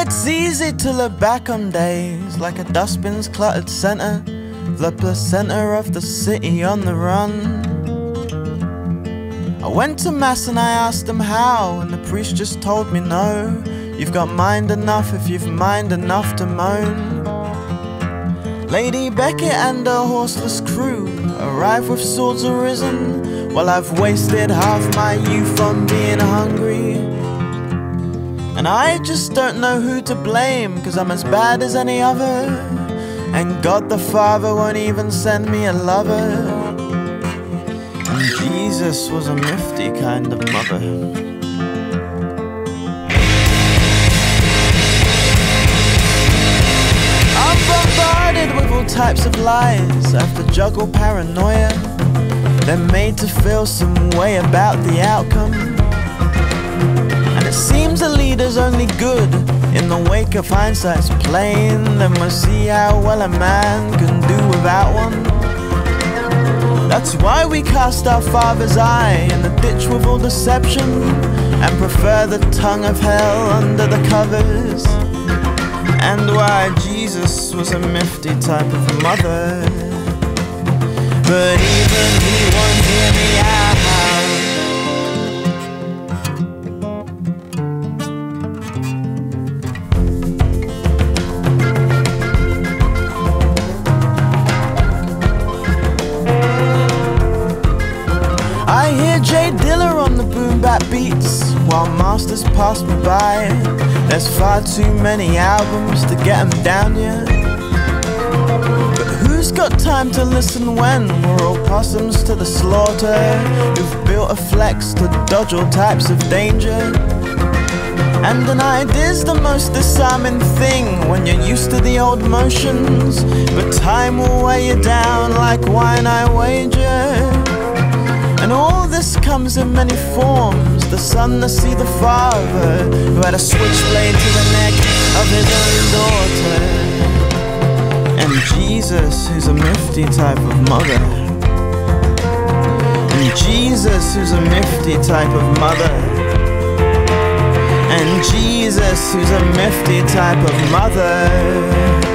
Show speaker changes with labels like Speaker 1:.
Speaker 1: It's easy to look back on days like a dustbin's cluttered center, the placenta of the city on the run. I went to mass and I asked him how, and the priest just told me no. You've got mind enough if you've mind enough to moan. Lady Beckett and her horseless crew arrive with swords arisen, while I've wasted half my youth on being hungry. And I just don't know who to blame, 'cause I'm as bad as any other, and God the Father won't even send me a lover. And Jesus was a mufti kind of mother. I'm bombarded with all types of lies. I have to juggle paranoia, they're made to feel some way about the outcome. And it seems a leader's only good in the wake of hindsight's plain. Then we'll see how well a man can do without one. That's why we cast our father's eye in the ditch with all deception, and prefer the tongue of hell under the covers. And why Jesus was a mufti type of mother, but even he won't hear me out. I hear Jay Diller on the boom bap beats while masters pass me by. There's far too many albums to get them down yet. But who's got time to listen when we're all possums to the slaughter, who've built a flex to dodge all types of danger? And an idea's the most disarming thing when you're used to the old motions, but time will weigh you down like wine, I wager. And all this comes in many forms. The son to see the father, who had a switchblade to the neck of his own daughter. And Jesus, who's a mufti type of mother. And Jesus, who's a mufti type of mother. And Jesus, who's a mufti type of mother.